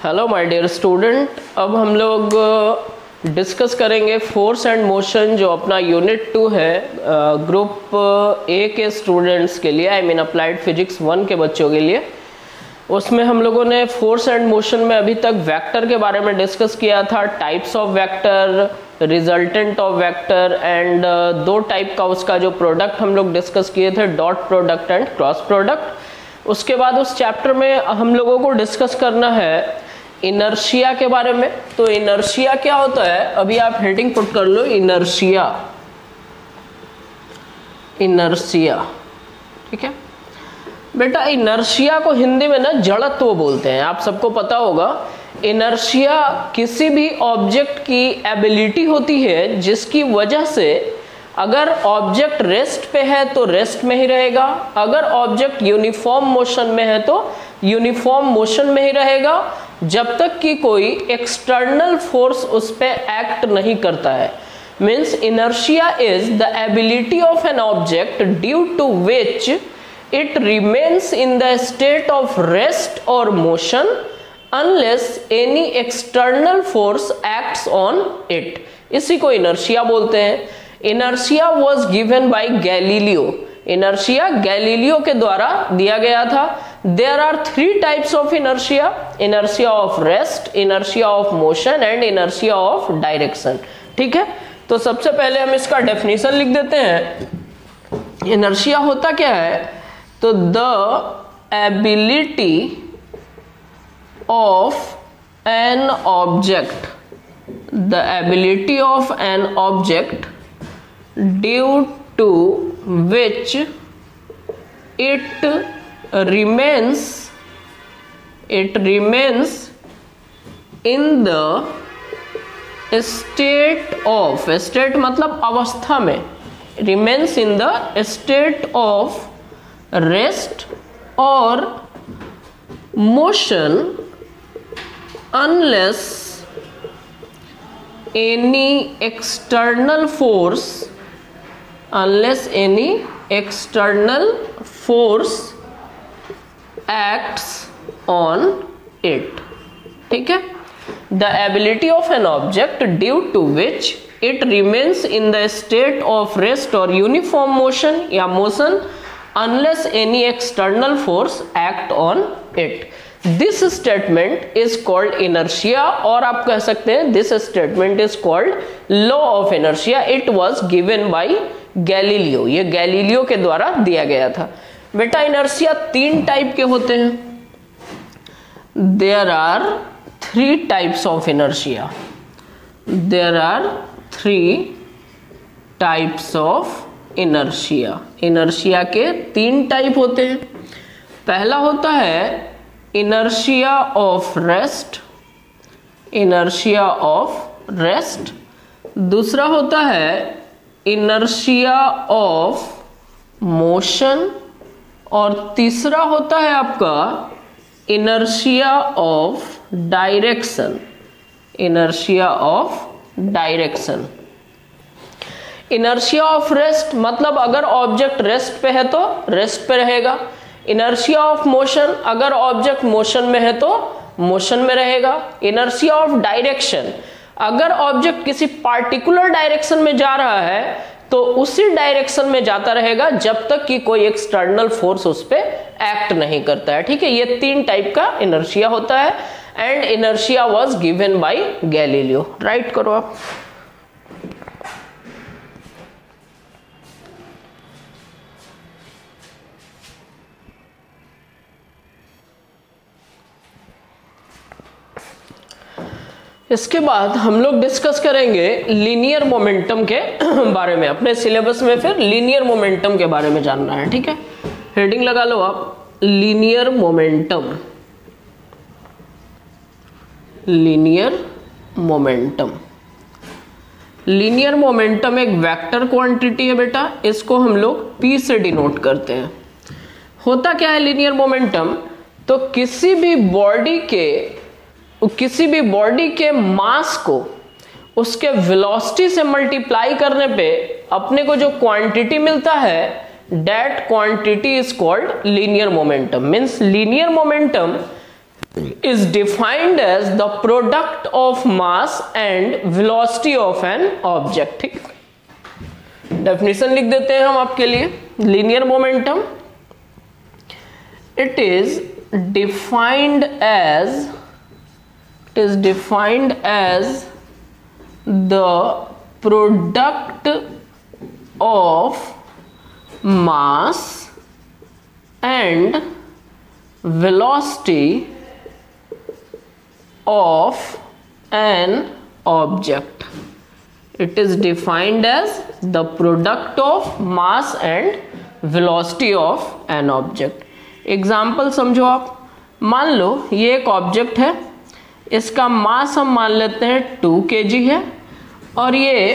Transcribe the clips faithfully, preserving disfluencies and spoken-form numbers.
Hello my dear student, अब हम लोग डिस्कस करेंगे फोर्स एंड मोशन जो अपना यूनिट टू है ग्रुप ए के स्टूडेंट्स के लिए, I mean applied physics one के बच्चों के लिए। उसमें हम लोगों ने फोर्स एंड मोशन में अभी तक वेक्टर के बारे में डिस्कस किया था, types of vector, resultant of vector and दो टाइप का उसका जो प्रोडक्ट हम लोग डिस्कस किए थे, dot product and cross product. उसके बाद उस चैप्टर में हम लोगों को डिस्कस करना है इनर्शिया के बारे में। तो इनर्शिया क्या होता है, अभी आप हेडिंग पुट कर लो, इनर्शिया। इनर्शिया, ठीक है बेटा। इनर्शिया को हिंदी में ना जड़त्व बोलते हैं, आप सबको पता होगा। इनर्शिया किसी भी ऑब्जेक्ट की एबिलिटी होती है जिसकी वजह से अगर ऑब्जेक्ट रेस्ट पे है तो रेस्ट में ही रहेगा, अगर ऑब्जेक्ट यूनिफॉर्म मोशन में है तो यूनिफॉर्म मोशन में ही रहेगा, जब तक कि कोई एक्सटर्नल फोर्स उस पे एक्ट नहीं करता है। Means inertia is the ability of an object due to which it remains in the state of rest और motion unless any external force acts on it. इसी को इनर्शिया बोलते हैं। Inertia was given by Galileo. Inertia Galileo के द्वारा दिया गया था। There are three types of inertia, inertia of rest, inertia of motion and inertia of direction. ठीक है, तो सबसे पहले हम इसका डेफिनेशन लिख देते हैं। इनर्शिया होता क्या है, तो the ability of an object, the ability of an object due to which it remains it remains in the state of, state मतलब अवस्था में, remains in the state of rest or motion unless any external force unless any external force acts on it। ठीक है, the ability of an object due to which it remains in the state of rest or uniform motion या motion unless any external force act on it। This statement is called inertia, और आप कह सकते हैं this statement is called law of inertia। It was given by Galileo, ये Galileo के द्वारा दिया गया था। बेटा इनर्शिया तीन टाइप के होते हैं। There are three types of inertia, there are three types of inertia. Inertia के तीन टाइप होते हैं। पहला होता है inertia of rest, inertia of rest. दूसरा होता है इनर्शिया ऑफ मोशन, और तीसरा होता है आपका inertia of direction, inertia of direction. Inertia of rest मतलब अगर ऑब्जेक्ट रेस्ट पे है तो रेस्ट पे रहेगा। इनर्शिया ऑफ मोशन, अगर ऑब्जेक्ट मोशन में है तो मोशन में रहेगा। इनर्शिया ऑफ डायरेक्शन, अगर ऑब्जेक्ट किसी पार्टिकुलर डायरेक्शन में जा रहा है तो उसी डायरेक्शन में जाता रहेगा जब तक कि कोई एक्सटर्नल फोर्स उस पे एक्ट नहीं करता है। ठीक है, ये तीन टाइप का इनर्शिया होता है and inertia was given by Galileo. Write करो आप। इसके बाद हम लोग डिस्कस करेंगे लीनियर मोमेंटम के बारे में। अपने सिलेबस में फिर लीनियर मोमेंटम के बारे में जानना है। ठीक है, हेडिंग लगा लो आप, linear momentum. Linear momentum, linear momentum एक वेक्टर क्वांटिटी है बेटा, इसको हम लोग P से डिनोट करते हैं। होता क्या है लीनियर मोमेंटम, तो किसी भी बॉडी के किसी भी बॉडी के मास को उसके वेलोसिटी से मल्टीप्लाई करने पे अपने को जो क्वांटिटी मिलता है that quantity is called linear momentum. Means linear momentum is defined as the product of mass and velocity of an object. ठीक, डेफिनेशन लिख देते हैं हम आपके लिए. Linear momentum, it is defined as it is defined as the product of mass and velocity of an object. It is defined as the product of mass and velocity of an object. Example समझो आप. मान लो ये एक object है, इसका मास हम मान लेते हैं टू के जी है और ये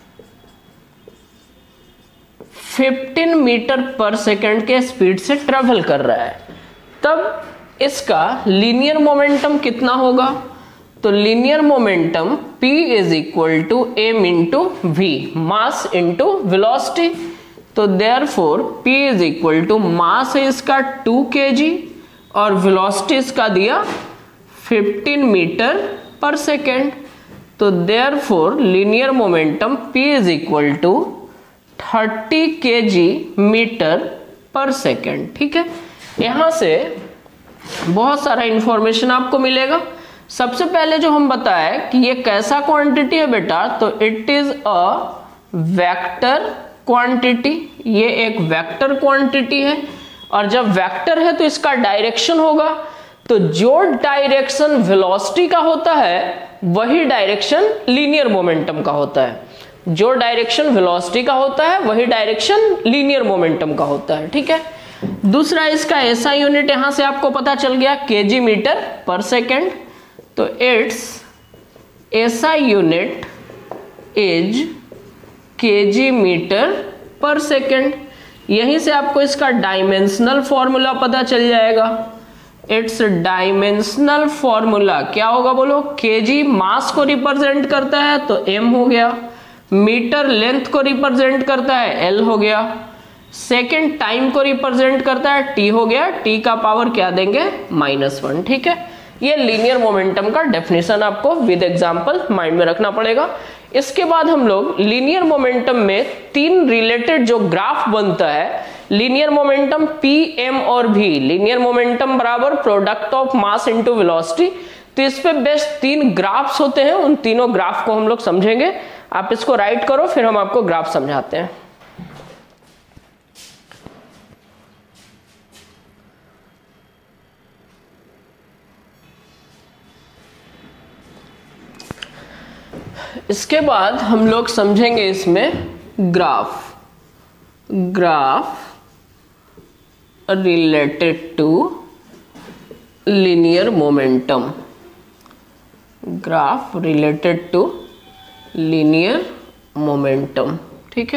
फिफ्टीन मीटर पर सेकेंड के स्पीड से ट्रेवल कर रहा है. तब इसका लीनियर मोमेंटम कितना होगा? तो linear momentum P is equal to M into V, mass into velocity. तो therefore P is equal to mass है इसका टू के जी और वेलोसिटी इसका दिया फिफ्टीन मीटर पर सेकेंड. तो therefore linear momentum P is equal to thirty K G metre per second. ठीक है, यहां से बहुत सारा इंफॉर्मेशन आपको मिलेगा. सबसे पहले जो हम बताए कि ये कैसा क्वांटिटी है बेटा, तो it is a vector quantity. ये एक वेक्टर क्वांटिटी है और जब वेक्टर है तो इसका डायरेक्शन होगा. तो जो डायरेक्शन वेलोसिटी का होता है वही डायरेक्शन लीनियर मोमेंटम का होता है. जो डायरेक्शन वेलोसिटी का होता है वही डायरेक्शन लीनियर मोमेंटम का होता है. ठीक है, दूसरा इसका एसआई यूनिट यहां से आपको पता चल गया केजी मीटर पर सेकेंड. तो its SI unit is KG metre per second. यहीं से आपको इसका डायमेंशनल फॉर्मूला पता चल जाएगा. इट्स डायमेंशनल फॉर्मूला क्या होगा बोलो? केजी मास को रिप्रेजेंट करता है तो एम हो गया, मीटर लेंथ को रिप्रेजेंट करता है एल हो गया, सेकेंड टाइम को रिप्रेजेंट करता है टी हो गया, टी का पावर क्या देंगे? Minus one. ठीक है, ये लीनियर मोमेंटम का डेफिनेशन आपको विद एग्जांपल माइंड में रखना पड़ेगा. इसके बाद हम लोग लीनियर मोमेंटम में तीन रिलेटेड जो ग्राफ बनता है, लीनियर मोमेंटम पी एम और वी, लीनियर मोमेंटम बराबर product of mass into velocity. तो इस पे बेस्ट तीन ग्राफ्स होते हैं, उन तीनों ग्राफ को हम लोग समझेंगे. आप इसको राइट करो फिर हम आपको ग्राफ समझाते हैं. इसके बाद हम लोग समझेंगे इसमें graph graph related to linear momentum. Graph related to linear momentum. ठीक है,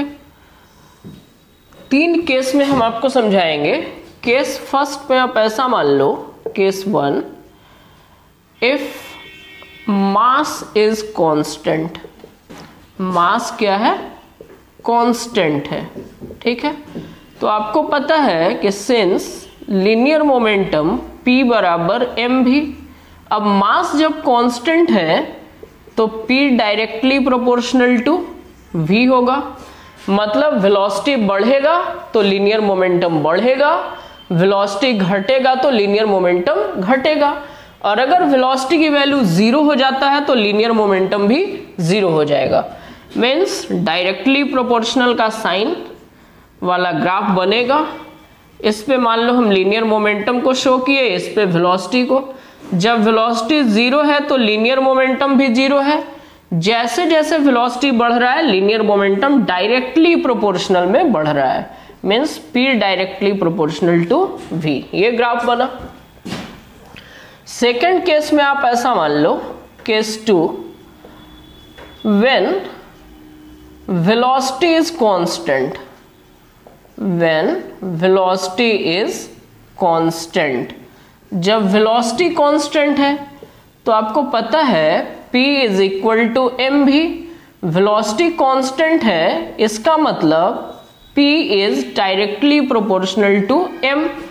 तीन केस में हम आपको समझाएंगे. केस फर्स्ट में आप ऐसा मान लो, case one, if mass is constant. Mass क्या है? कांस्टेंट है. ठीक है, तो आपको पता है कि सिंस लीनियर मोमेंटम P बराबर एम भी, अब मास जब कांस्टेंट है तो P directly proportional to V होगा. मतलब वेलोसिटी बढ़ेगा तो लीनियर मोमेंटम बढ़ेगा, वेलोसिटी घटेगा तो लीनियर मोमेंटम घटेगा. और अगर वेलोसिटी की वैल्यू जीरो हो जाता है तो लीनियर मोमेंटम भी जीरो हो जाएगा. मीन्स डायरेक्टली प्रोपोर्शनल का साइन वाला ग्राफ बनेगा. इस पे मान लो हम लीनियर मोमेंटम को शो किए, इस पे वेलोसिटी को. जब वेलोसिटी जीरो है तो लीनियर मोमेंटम भी जीरो है. जैसे जैसे वेलोसिटी बढ़ रहा है लीनियर मोमेंटम डायरेक्टली प्रोपोर्शनल में बढ़ रहा है. Means P directly proportional to V. ये ग्राफ बना. सेकेंड केस में आप ऐसा मान लो, case two, when velocity is constant, when velocity is constant. जब वेलोसिटी कांस्टेंट है तो आपको पता है P is equal to M V. Velocity constant है, इसका मतलब P is directly proportional to m.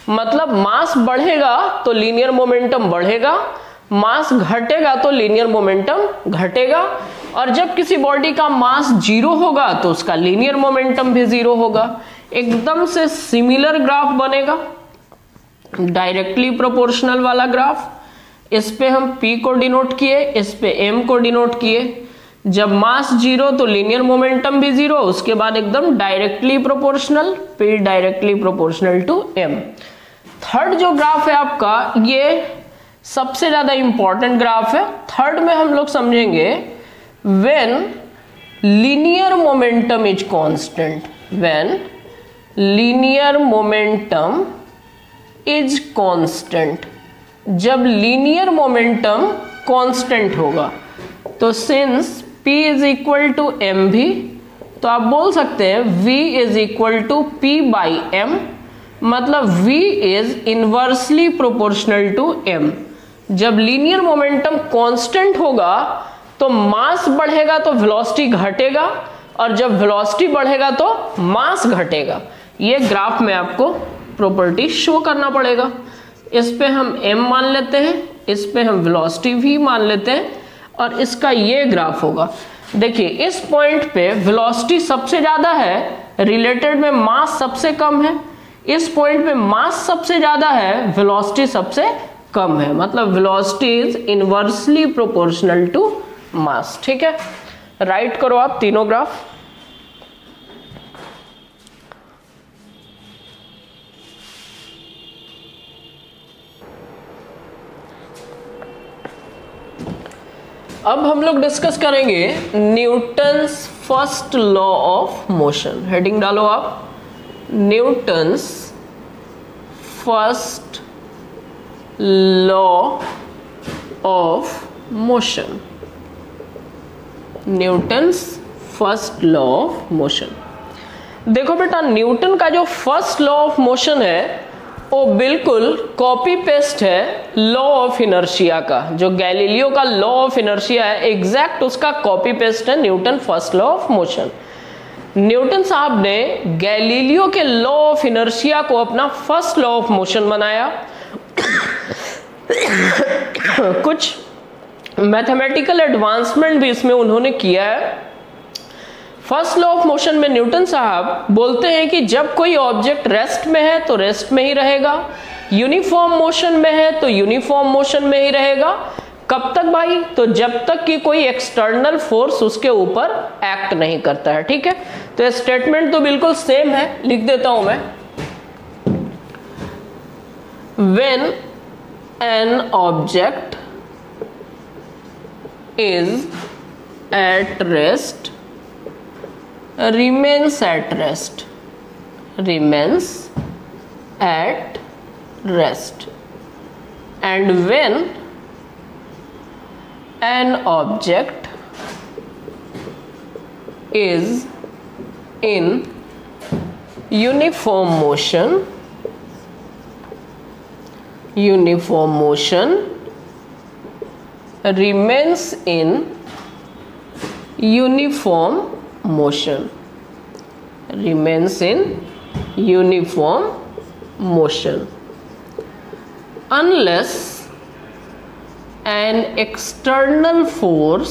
मतलब मास बढ़ेगा तो लीनियर मोमेंटम बढ़ेगा, मास घटेगा तो लीनियर मोमेंटम घटेगा, और जब किसी बॉडी का मास जीरो होगा तो उसका लीनियर मोमेंटम भी जीरो होगा। एकदम से सिमिलर ग्राफ बनेगा, डायरेक्टली प्रोपोर्शनल वाला ग्राफ। इस पे हम P को डिनोट किए, इस पे M को डिनोट किए। जब मास जीरो तो लीनियर मोमेंटम भी जीरो, उसके बाद एकदम directly proportional, P directly proportional to M। Third जो ग्राफ है आपका, ये सबसे ज्यादा इंपॉर्टेंट ग्राफ है। थर्ड में हम लोग समझेंगे when linear momentum is constant, when linear momentum is constant, जब लीनियर मोमेंटम कांस्टेंट होगा। तो since P is equal to M V, तो आप बोल सकते हैं V is equal to P by M, मतलब V is inversely proportional to M। जब लीनियर मोमेंटम कांस्टेंट होगा तो मास बढ़ेगा तो वेलोसिटी घटेगा, और जब वेलोसिटी बढ़ेगा तो मास घटेगा। ये ग्राफ में आपको प्रॉपर्टी शो करना पड़ेगा। इस पे हम m मान लेते हैं, इस पे हम वेलोसिटी v मान लेते हैं, और इसका ये ग्राफ होगा। देखिए इस पॉइंट पे वेलोसिटी सबसे ज्यादा है, रिलेटेड में मास सबसे कम है। इस पॉइंट पे मास सबसे ज्यादा है, वेलोसिटी सबसे कम है, मतलब velocity is inversely proportional to mass. ठीक है, राइट करो आप तीनों ग्राफ। अब हम लोग डिस्कस करेंगे Newton's first law of motion. Heading डालो आप, Newton's first law of motion, Newton's first law of motion. देखो बेटा, न्यूटन का जो फर्स्ट लॉ ऑफ मोशन है वो बिल्कुल कॉपी पेस्ट है लॉ ऑफ इनर्शिया का। जो गैलीलियो का लॉ ऑफ इनर्शिया है, एग्जैक्ट उसका कॉपी पेस्ट है Newton first law of motion. Newton साहब ने गैलीलियो के लॉ ऑफ इनर्शिया को अपना फर्स्ट लॉ ऑफ मोशन बनाया। कुछ मैथमेटिकल एडवांसमेंट भी इसमें उन्होंने किया है। फर्स्ट लॉ ऑफ मोशन में न्यूटन साहब बोलते हैं कि जब कोई ऑब्जेक्ट रेस्ट में है तो रेस्ट में ही रहेगा, यूनिफॉर्म मोशन में है तो यूनिफॉर्म मोशन में ही रहेगा। कब तक भाई? तो जब तक कि कोई एक्सटर्नल फोर्स उसके ऊपर एक्ट नहीं करता है। ठीक है, तो ये स्टेटमेंट तो बिल्कुल सेम है, लिख देता हूं मैं। When an object is at rest, remains at rest, remains at rest, and when an object is in uniform motion, uniform motion remains in uniform motion, remains in uniform motion unless an external force,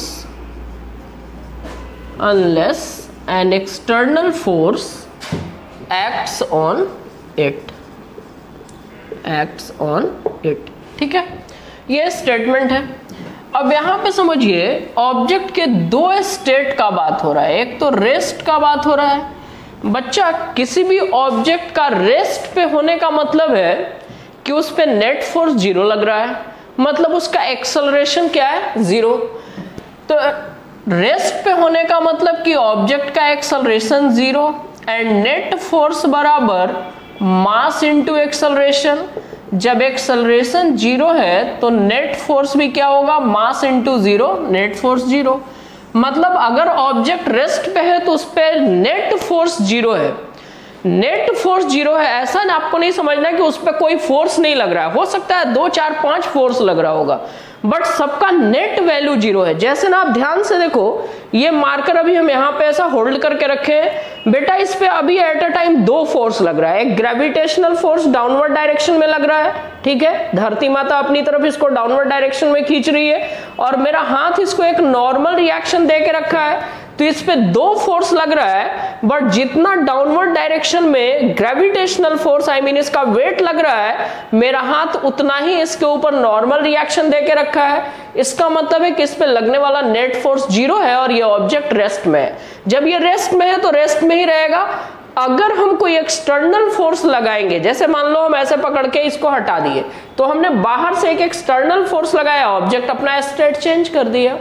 unless an external force acts on it, acts on it। ठीक है, ये statement है। अब यहां पे समझिए object के दो स्टेट का बात हो रहा है, एक तो रेस्ट का बात हो रहा है। बच्चा, किसी भी ऑब्जेक्ट का रेस्ट पे होने का मतलब है कि उस पे नेट फोर्स जीरो लग रहा है, मतलब उसका एक्सेलरेशन क्या है? जीरो। तो रेस्ट पे होने का मतलब कि ऑब्जेक्ट का acceleration zero, and net force बराबर मास इनटू एक्सेलरेशन। जब एक्सेलरेशन जीरो है तो नेट फोर्स भी क्या होगा? Mass into zero, net force zero. मतलब अगर ऑब्जेक्ट रेस्ट पे है तो उस पे नेट फोर्स जीरो है, नेट फोर्स जीरो है ऐसा ना आपको नहीं समझना कि उस पर कोई फोर्स नहीं लग रहा है, हो सकता है दो चार पांच फोर्स लग रहा होगा, बट सबका नेट वैल्यू जीरो है। जैसे ना आप ध्यान से देखो, ये मार्कर अभी हम यहाँ पे ऐसा होल्ड करके रखे हैं बेटा, इस पे अभी एट अ टाइम दो फोर्स लग रहा है, एक ग्रेविटेशनल फोर्स डाउनवर्ड डायरेक्शन में लग रहा है, ठीक है, धरती माता अपनी तरफ इसको डाउनवर्ड डायरेक्शन में खींच रही है, और मेरा हाथ इसको एक नॉर्मल रिएक्शन दे के रखा है, तो इस पे दो फोर्स लग रहा है, बट जितना डाउनवर्ड डायरेक्शन में ग्रेविटेशनल फोर्स आई मीन इसका वेट लग रहा है, मेरा हाथ उतना ही इसके ऊपर नॉर्मल रिएक्शन दे के रखा है। इसका मतलब है कि इस पे लगने वाला नेट फोर्स जीरो है और ये ऑब्जेक्ट रेस्ट में है। जब ये रेस्ट में है तो रेस्ट में ही रहेगा। अगर हम कोई एक्सटर्नल फोर्स लगाएंगे, जैसे मान लो हम ऐसे पकड़ के इसको हटा दिए, तो हमने बाहर से एक एक्सटर्नल फोर्स लगाया, ऑब्जेक्ट अपना स्टेट चेंज कर दिया।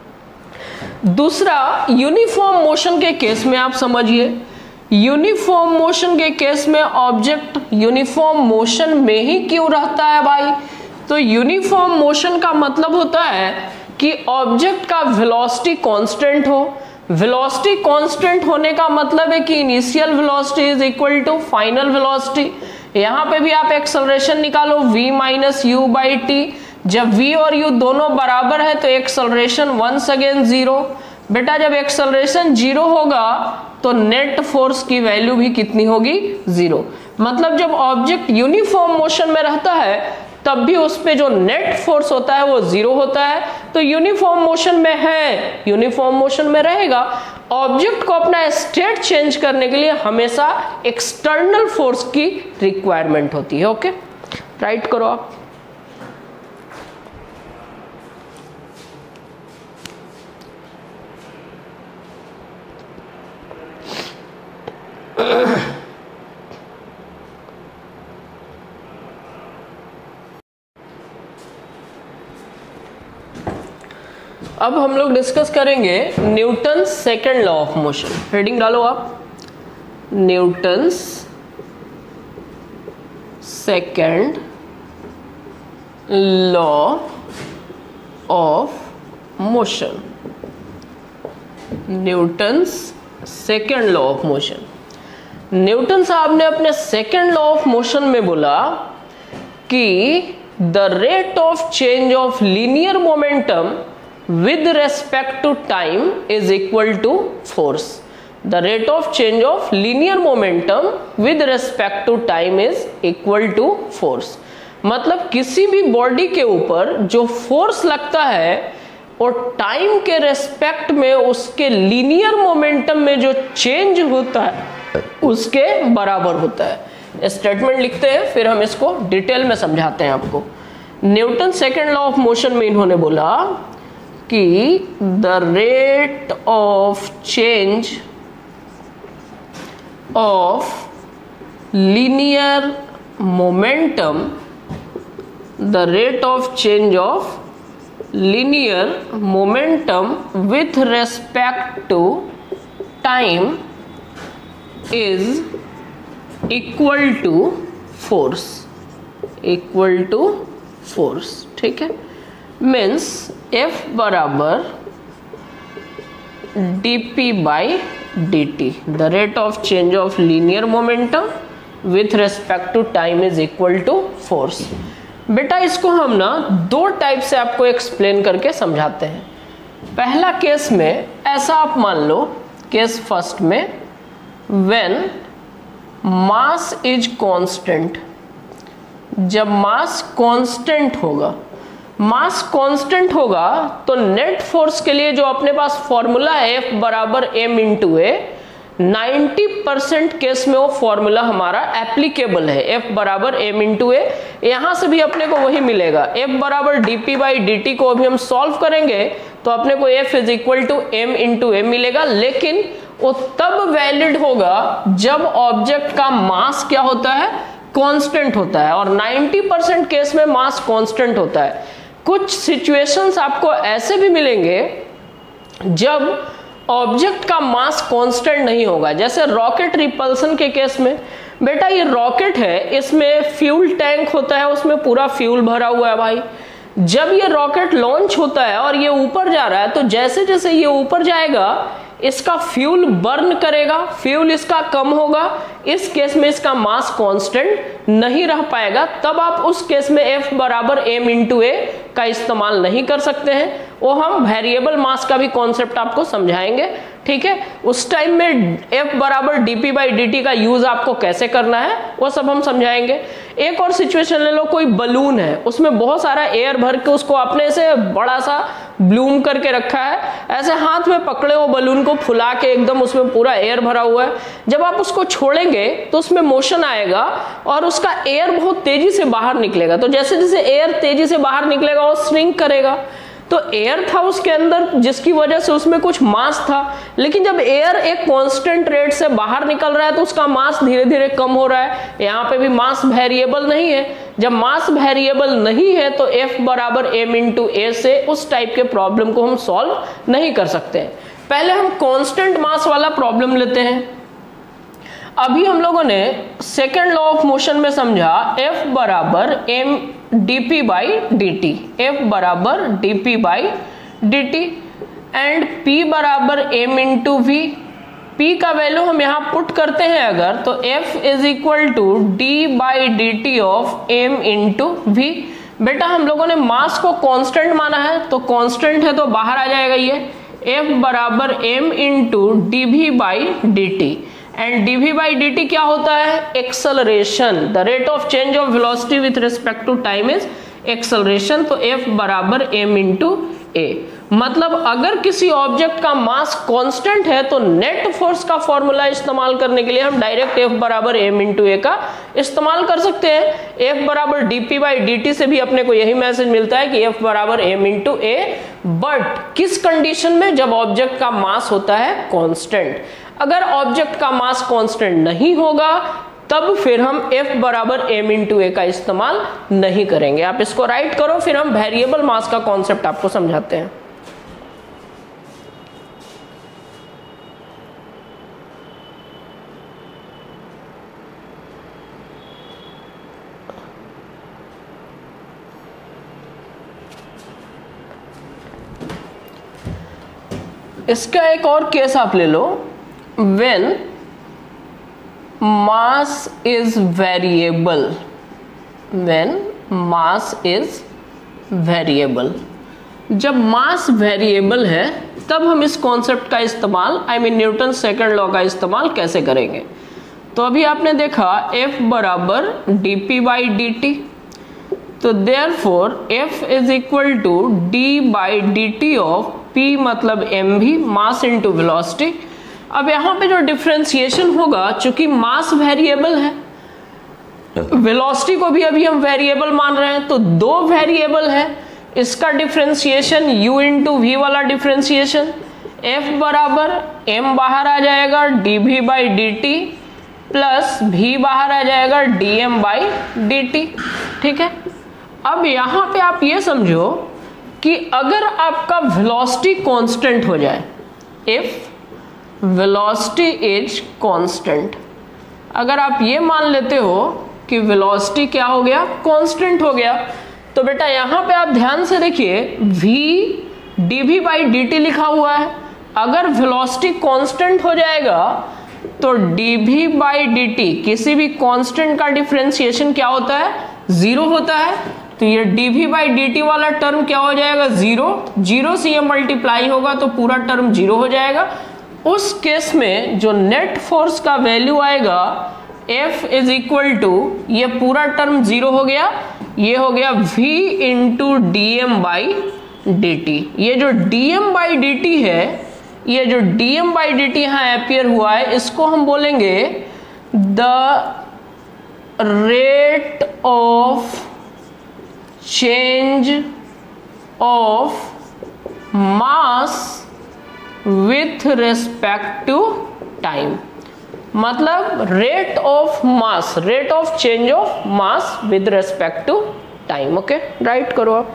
दूसरा, यूनिफॉर्म मोशन के केस में आप समझिए, यूनिफॉर्म मोशन के केस में ऑब्जेक्ट यूनिफॉर्म मोशन में ही क्यों रहता है भाई? तो यूनिफॉर्म मोशन का मतलब होता है कि ऑब्जेक्ट का वेलोसिटी कांस्टेंट हो। वेलोसिटी कांस्टेंट होने का मतलब है कि initial velocity is equal to final velocity. यहां पे भी आप एक्सेलरेशन निकालो, v minus U by T. जब v और u दोनों बराबर है तो एक्सेलरेशन वंस अगेन जीरो। बेटा जब एक्सेलरेशन जीरो होगा तो नेट फोर्स की वैल्यू भी कितनी होगी? जीरो। मतलब जब ऑब्जेक्ट यूनिफॉर्म मोशन में रहता है तब भी उस पे जो नेट फोर्स होता है वो जीरो होता है। तो यूनिफॉर्म मोशन में है, यूनिफॉर्म मोशन में रहेगा। ऑब्जेक्ट को अपना स्टेट चेंज करने के लिए हमेशा एक्सटर्नल फोर्स की रिक्वायरमेंट होती है। ओके, राइट करो आप। अब हम लोग डिस्कस करेंगे Newton second law of motion. Heading डालो आप, Newton's second law of motion. Newton's second law of motion. Newton साहब ने अपने सेकेंड लॉ ऑफ मोशन में बोला कि the rate of change of linear momentum with respect to time is equal to force. The rate of change of linear momentum with respect to time is equal to force. मतलब किसी भी body के ऊपर जो force लगता है और time के रेस्पेक्ट में उसके लीनियर मोमेंटम में जो चेंज होता है उसके बराबर होता है। स्टेटमेंट लिखते हैं फिर हम इसको डिटेल में समझाते हैं आपको। Newton second law of motion में इन्होंने बोला कि the rate of change of linear momentum the rate of change of linear momentum with respect to time is equal to force. Equal to force, ठीक है। मीन्स F बराबर D P by D T. The rate of change of linear momentum with respect to time is equal to force. बेटा इसको हम ना दो type से आपको एक्सप्लेन करके समझाते हैं। पहला केस में ऐसा आप मान लो, केस फर्स्ट में, व्हेन मास इज कांस्टेंट। जब मास कांस्टेंट होगा, मास कांस्टेंट होगा तो नेट फोर्स के लिए जो अपने पास फॉर्मूला है F बराबर m into a, ninety percent case में वो फॉर्मूला हमारा एप्लीकेबल है। F बराबर एम इंटू ए, यहां से भी अपने को वही मिलेगा। F बराबर D P by D t को अभी हम सॉल्व करेंगे तो अपने को F is equal to M into m मिलेगा, लेकिन वो तब वैलिड होगा जब ऑब्जेक्ट का मास क्या होता है? कांस्टेंट होता है। और नाइन्टी परसेंट केस में मास कांस्टेंट होता है। कुछ सिचुएशंस आपको ऐसे भी मिलेंगे जब ऑब्जेक्ट का मास कांस्टेंट नहीं होगा, जैसे रॉकेट रिपल्सन के केस में। बेटा ये रॉकेट है, इसमें फ्यूल टैंक होता है, उसमें पूरा फ्यूल भरा हुआ है भाई। जब ये रॉकेट लॉन्च होता है और ये ऊपर जा रहा है तो जैसे जैसे ये ऊपर जाएगा इसका फ्यूल बर्न करेगा, फ्यूल इसका कम होगा, इस केस में इसका मास कांस्टेंट नहीं रह पाएगा, तब आप उस केस में F बराबर m इंटू ए का इस्तेमाल नहीं कर सकते हैं। वो हम वेरिएबल मास का भी कॉन्सेप्ट आपको समझाएंगे, ठीक है। उस टाइम में F बराबर dp बाई dt का यूज आपको कैसे करना है वो सब हम समझाएंगे। एक और सिचुएशन ले लो, कोई बलून है, उसमें बहुत सारा एयर भर के उसको आपने से बड़ा सा ब्लूम करके रखा है, ऐसे हाथ में पकड़े वो बलून को फुला के एकदम उसमें पूरा एयर भरा हुआ है। जब आप उसको छोड़ेंगे तो उसमें मोशन आएगा और उसका एयर बहुत तेजी से बाहर निकलेगा। तो जैसे जैसे एयर तेजी से बाहर निकलेगा वो श्रिंक करेगा। तो एयर था उसके अंदर जिसकी वजह से उसमें कुछ मास था, लेकिन जब एयर एक कांस्टेंट रेट से बाहर निकल रहा है तो उसका मास धीरे धीरे कम हो रहा है। यहाँ पे भी मास वेरिएबल नहीं है। जब मास वेरिएबल नहीं है तो F बराबर m इंटू ए से उस टाइप के प्रॉब्लम को हम सॉल्व नहीं कर सकते हैं। पहले हम कांस्टेंट मास वाला प्रॉब्लम लेते हैं। अभी हम लोगों ने सेकेंड लॉ ऑफ मोशन में समझा F बराबर m dp by dt, F बराबर dp by dt and p बराबर m इंटू v। p का वैल्यू हम यहाँ पुट करते हैं अगर, तो F is equal to d by D t of m into v। बेटा हम लोगों ने मास को कांस्टेंट माना है, तो कांस्टेंट है तो बाहर आ जाएगा ये F बराबर m into d v by D t and dv by dt क्या होता है? Acceleration. The rate of change of velocity with respect to time is acceleration. तो F बराबर m इंटू ए। मतलब अगर किसी ऑब्जेक्ट का मास कांस्टेंट है तो नेट फोर्स का फॉर्मूला इस्तेमाल करने के लिए हम डायरेक्ट F बराबर m इंटू ए का इस्तेमाल कर सकते हैं। F बराबर dp बाई dt से भी अपने को यही मैसेज मिलता है कि F बराबर m इंटू ए, बट किस कंडीशन में? जब ऑब्जेक्ट का मास होता है कांस्टेंट। अगर ऑब्जेक्ट का मास कांस्टेंट नहीं होगा तब फिर हम F बराबर m इंटू ए का इस्तेमाल नहीं करेंगे। आप इसको राइट करो, फिर हम वेरिएबल मास का कॉन्सेप्ट आपको समझाते हैं। इसका एक और केस आप ले लो, when mass is variable, when mass is variable। जब मास वेरिएबल है तब हम इस कॉन्सेप्ट का इस्तेमाल, I mean Newton second law का इस्तेमाल कैसे करेंगे। तो अभी आपने देखा F बराबर dp बाई dt, तो therefore F is equal to d by D t of p मतलब mv, मास इंटू वेलोसिटी। अब यहाँ पे जो डिफरेंशिएशन होगा, चूंकि मास वेरिएबल है, वेलोसिटी को भी अभी हम वेरिएबल मान रहे हैं, तो दो वेरिएबल है, इसका डिफरेंशिएशन u इंटू वी वाला डिफरेंशिएशन, F बराबर m बाहर आ जाएगा dv by D t plus v बाहर आ जाएगा dm बाई डी टी। ठीक है। अब यहाँ पे आप ये समझो कि अगर आपका वेलोसिटी कांस्टेंट हो जाए, इफ वेलोसिटी इज कांस्टेंट, अगर आप ये मान लेते हो कि वेलोसिटी क्या हो गया? कांस्टेंट हो गया, तो बेटा यहाँ पे आप ध्यान से देखिए v dv बाई dt लिखा हुआ है। अगर वेलोसिटी कांस्टेंट हो जाएगा तो dv बाई dt किसी भी कांस्टेंट का डिफरेंशिएशन क्या होता है? जीरो होता है। तो ये dv बाई dt वाला टर्म क्या हो जाएगा? जीरो। जीरो से ये मल्टीप्लाई होगा तो पूरा टर्म जीरो हो जाएगा। उस केस में जो नेट फोर्स का वैल्यू आएगा F इज इक्वल टू, ये पूरा टर्म जीरो हो गया, ये हो गया v into d m by D t. ये जो dm बाई डी टी है, ये जो dm बाई डी टी यहाँ अपियर हुआ है, इसको हम बोलेंगे the rate of change of mass with respect to time. मतलब rate of mass, rate of change of mass with respect to time. Okay, write करो आप।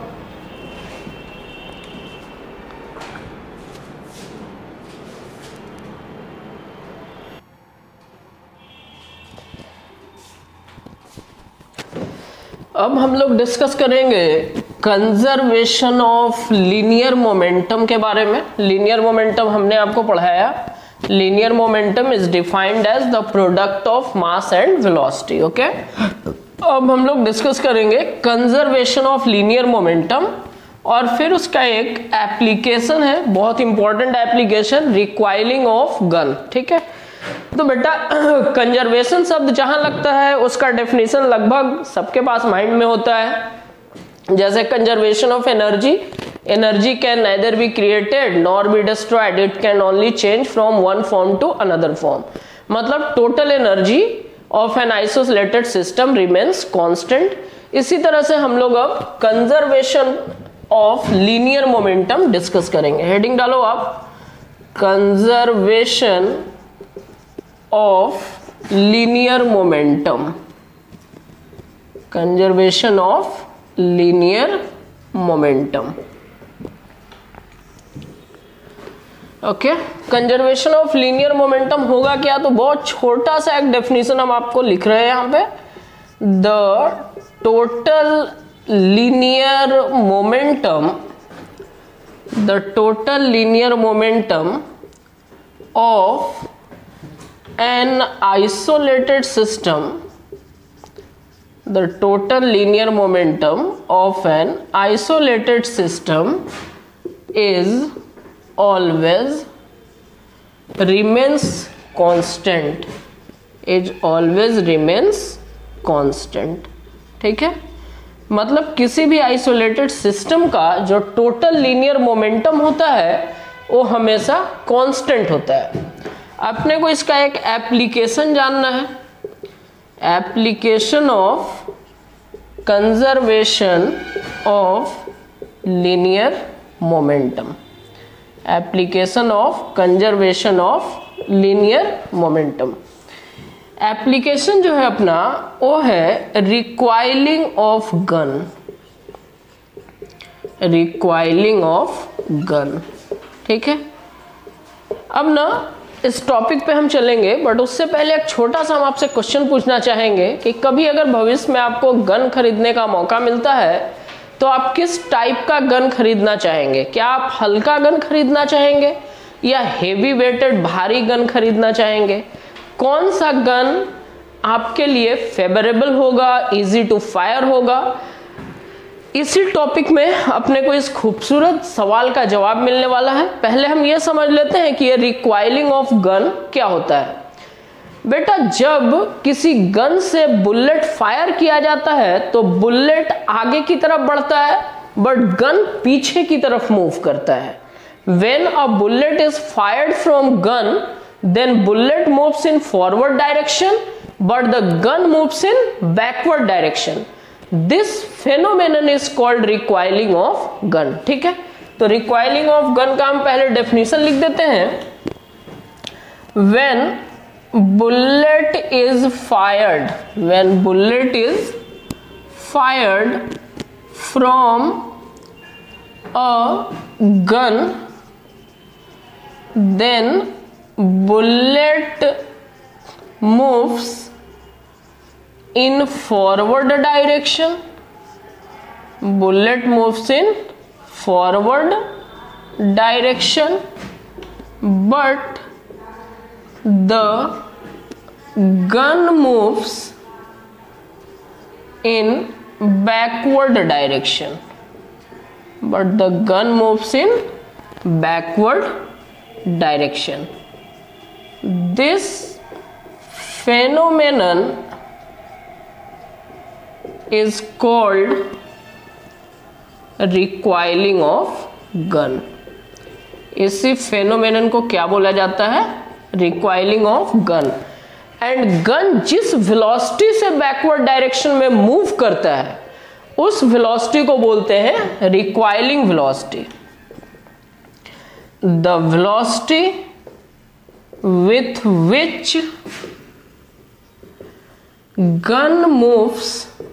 अब हम लोग डिस्कस करेंगे कंजर्वेशन ऑफ लीनियर मोमेंटम के बारे में। लीनियर मोमेंटम हमने आपको पढ़ाया, linear momentum is defined as the product of mass and velocity. Okay, अब हम लोग डिस्कस करेंगे कंजर्वेशन ऑफ लीनियर मोमेंटम और फिर उसका एक एप्लीकेशन है, बहुत important application, recoiling of gun. ठीक है, तो बेटा कंजर्वेशन शब्द जहां लगता है उसका डेफिनेशन लगभग सबके पास माइंड में होता है। जैसे conservation of energy, energy can neither be created nor be destroyed, it can only change from one form to another form. मतलब total energy of an isolated system remains constant. इसी तरह से हम लोग अब conservation of linear momentum discuss करेंगे। Heading डालो आप, conservation of linear momentum, conservation of linear momentum. Okay, conservation of linear momentum होगा क्या? तो बहुत छोटा सा एक डेफिनेशन हम आपको लिख रहे हैं यहां पे, the total linear momentum, the total linear momentum of an isolated system, the total linear momentum of an isolated system is always remains constant, is always remains constant। ठीक है, मतलब किसी भी आइसोलेटेड सिस्टम का जो टोटल लीनियर मोमेंटम होता है वो हमेशा कांस्टेंट होता है। अपने को इसका एक एप्लीकेशन जानना है, application of conservation of linear momentum, application of conservation of linear momentum. Application जो है अपना वो है recoiling of gun, recoiling of gun. ठीक है, अब ना इस टॉपिक पे हम चलेंगे, बट उससे पहले एक छोटा सा हम आपसे क्वेश्चन पूछना चाहेंगे कि कभी अगर भविष्य में आपको गन खरीदने का मौका मिलता है तो आप किस टाइप का गन खरीदना चाहेंगे? क्या आप हल्का गन खरीदना चाहेंगे या हेवी वेटेड भारी गन खरीदना चाहेंगे? कौन सा गन आपके लिए फेवरेबल होगा, इजी टू फायर होगा? इसी टॉपिक में अपने को इस खूबसूरत सवाल का जवाब मिलने वाला है। पहले हम ये समझ लेते हैं कि ये रिक्वायरिंग ऑफ गन क्या होता है। बेटा, जब किसी गन से बुलेट फायर किया जाता है तो बुलेट आगे की तरफ बढ़ता है बट गन पीछे की तरफ मूव करता है। When a bullet is fired from gun, then bullet moves in forward direction but the gun moves in backward direction. This phenomenon is called recoiling of gun। ठीक है, तो recoiling of gun का हम पहले definition लिख देते हैं। when bullet is fired, when bullet is fired from a gun, then bullet moves in forward direction, bullet moves in forward direction but the gun moves in backward direction, but the gun moves in backward direction. This phenomenon is called recoiling of gun। इसी phenomenon को क्या बोला जाता है? recoiling of gun। And gun जिस velocity से backward direction में move करता है उस वेलोसिटी को बोलते हैं recoiling velocity. The velocity with which gun moves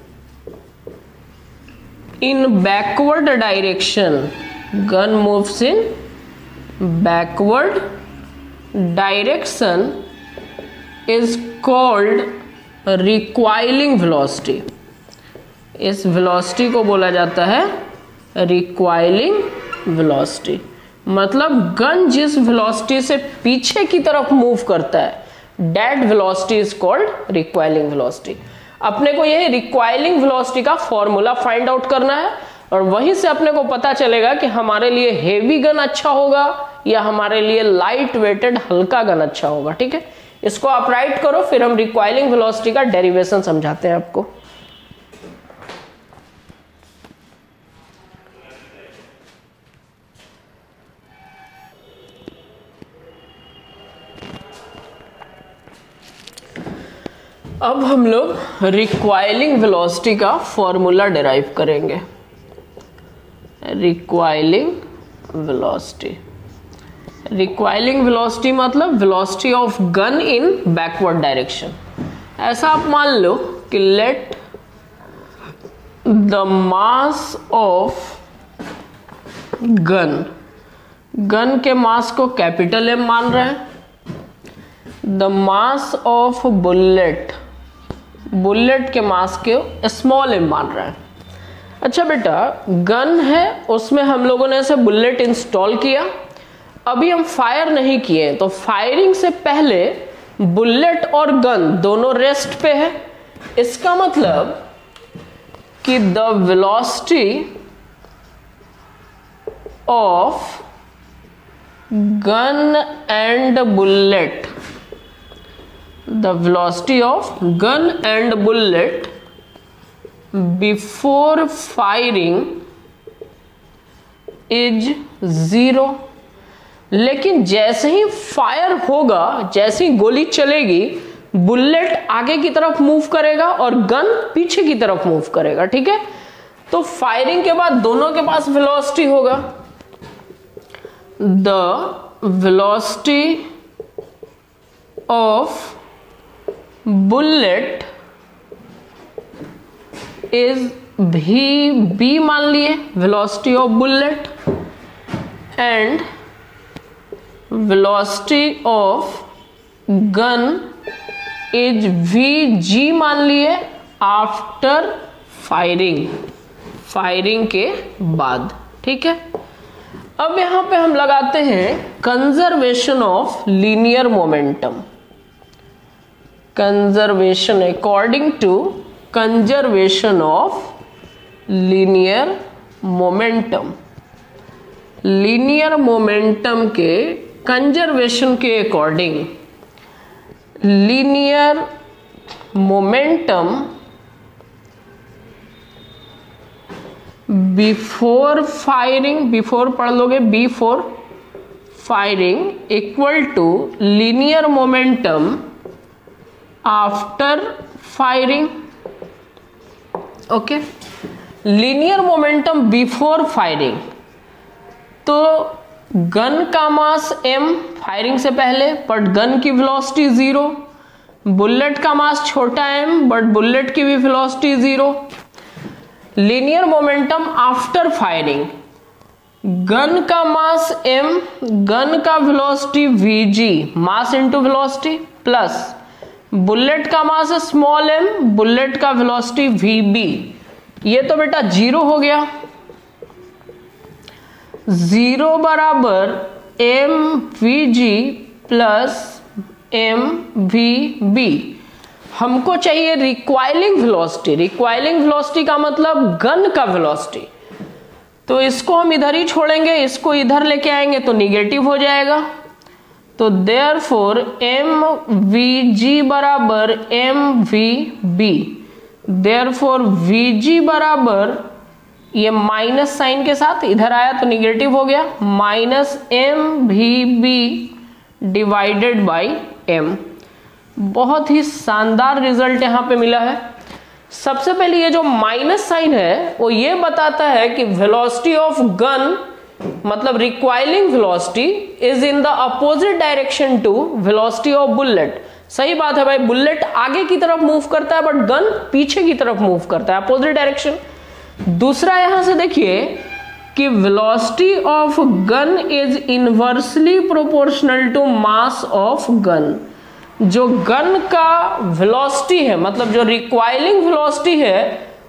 in backward direction, gun moves in backward direction is called recoiling velocity। इस velocity को बोला जाता है रिक्वायलिंग वेलोसिटी, मतलब गन जिस वेलोसिटी से पीछे की तरफ मूव करता है, that velocity is called recoiling velocity. अपने को यह रिक्वायलिंग वेलोसिटी का फॉर्मूला फाइंड आउट करना है और वहीं से अपने को पता चलेगा कि हमारे लिए हेवी गन अच्छा होगा या हमारे लिए लाइट वेटेड हल्का गन अच्छा होगा। ठीक है, इसको आप राइट करो, फिर हम रिक्वायलिंग वेलोसिटी का डेरिवेशन समझाते हैं आपको। अब हम लोग रिक्वायलिंग वेलोसिटी का फॉर्मूला डिराइव करेंगे। रिक्वायलिंग वेलोसिटी, रिक्वायलिंग वेलोसिटी मतलब velocity of gun in backward direction. ऐसा आप मान लो कि let the mass of gun, gun के मास को कैपिटल एम मान रहे हैं, the mass of bullet, bullet के मास के स्मॉल एम मान रहे हैं। अच्छा बेटा, गन है, उसमें हम लोगों ने ऐसे बुलेट इंस्टॉल किया, अभी हम फायर नहीं किए, तो फायरिंग से पहले बुलेट और गन दोनों रेस्ट पे है। इसका मतलब कि the velocity of gun and bullet, the velocity of gun and bullet before firing is zero। लेकिन जैसे ही फायर होगा, जैसे ही गोली चलेगी, बुलेट आगे की तरफ मूव करेगा और गन पीछे की तरफ मूव करेगा। ठीक है, तो फायरिंग के बाद दोनों के पास वेलोसिटी होगा, the velocity of bullet is भी बी मान लिए, velocity of bullet, and velocity of gun is v g मान लिए आफ्टर फायरिंग, फायरिंग के बाद। ठीक है, अब यहां पे हम लगाते हैं conservation of linear momentum. Conservation according to conservation of linear momentum, linear momentum के कंजर्वेशन के according linear momentum before firing, before पढ़ लोगे, before firing equal to linear momentum after firing. Okay, linear momentum before firing, तो gun का mass m firing से पहले, but gun की velocity zero, bullet का मास छोटा m बट बुलेट की भी velocity zero. Linear momentum after firing, gun का मास m, गन का velocity vg, mass into velocity, plus bullet का मास स्मॉल m, बुलेट का वेलोसिटी vb। ये तो बेटा जीरो हो गया, जीरो बराबर m v g plus m v b. हमको चाहिए रिक्वायलिंग वेलोसिटी, रिक्वायलिंग वेलोसिटी का मतलब गन का वेलोसिटी, तो इसको हम इधर ही छोड़ेंगे, इसको इधर लेके आएंगे तो निगेटिव हो जाएगा। तो देयरफॉर एम वी जी बराबर m v b, therefore v g बराबर, ये माइनस साइन के साथ इधर आया तो निगेटिव हो गया, minus m v b divided by m. बहुत ही शानदार रिजल्ट यहां पे मिला है। सबसे पहले ये जो माइनस साइन है वो ये बताता है कि वेलोसिटी ऑफ गन मतलब recoiling velocity is in the opposite direction to velocity of bullet. सही बात है भाई, बुलेट आगे की तरफ मूव करता है बट गन पीछे की तरफ मूव करता है, अपोजिट डायरेक्शन। दूसरा यहां से देखिए कि velocity of gun is inversely proportional to mass of gun. जो गन का वेलोसिटी है मतलब जो रिक्वायलिंग वेलोसिटी है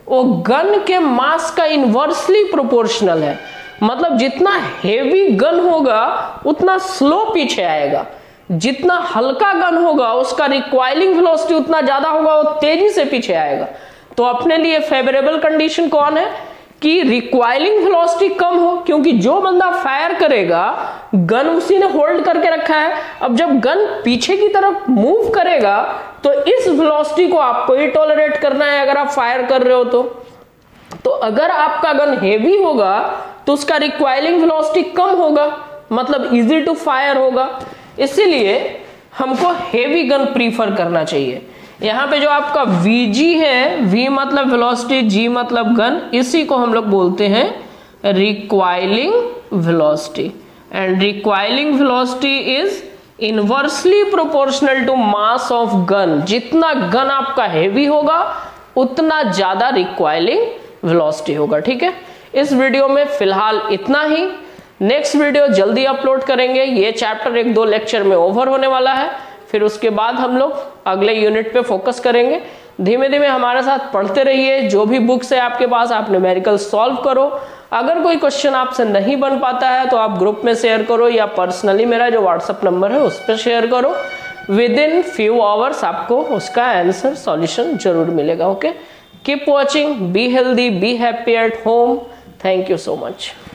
वो गन के मास का इनवर्सली प्रोपोर्शनल है। मतलब जितना हेवी गन होगा उतना स्लो पीछे आएगा, जितना हल्का गन होगा उसका रिक्वायरिंग वेलोसिटी उतना ज्यादा होगा, वो तेजी से पीछे आएगा। तो अपने लिए फेवरेबल कंडीशन कौन है कि रिक्वायरिंग वेलोसिटी कम हो, क्योंकि जो बंदा फायर करेगा गन उसी ने होल्ड करके रखा है। अब जब गन पीछे की तरफ मूव करेगा तो इस वेलोसिटी को आपको ही टॉलरेट करना है अगर आप फायर कर रहे हो तो तो अगर आपका गन हेवी होगा तो उसका रिक्वायरिंग वेलोसिटी कम होगा, मतलब इजी टू फायर होगा। इसीलिए हमको हेवी गन प्रीफर करना चाहिए। यहां पे जो आपका V G है, V मतलब वेलोसिटी, G मतलब गन, इसी को हम लोग बोलते हैं recoiling velocity. And recoiling velocity is inversely proportional to mass of gun. जितना गन आपका हेवी होगा उतना ज्यादा रिक्वायरिंग वेलोसिटी होगा। ठीक है, इस वीडियो में फिलहाल इतना ही। नेक्स्ट वीडियो जल्दी अपलोड करेंगे। ये चैप्टर एक दो लेक्चर में ओवर होने वाला है, फिर उसके बाद हम लोग अगले यूनिट पे फोकस करेंगे। धीमे धीमे हमारे साथ पढ़ते रहिए। जो भी बुक्स है आपके पास आप न्यूमेरिकल सॉल्व करो। अगर कोई क्वेश्चन आपसे नहीं बन पाता है तो आप ग्रुप में शेयर करो या पर्सनली मेरा जो व्हाट्सएप नंबर है उस पर शेयर करो। विद इन फ्यू आवर्स आपको उसका आंसर सॉल्यूशन जरूर मिलेगा। Okay, keep watching, be healthy, be happy at home. Thank you so much.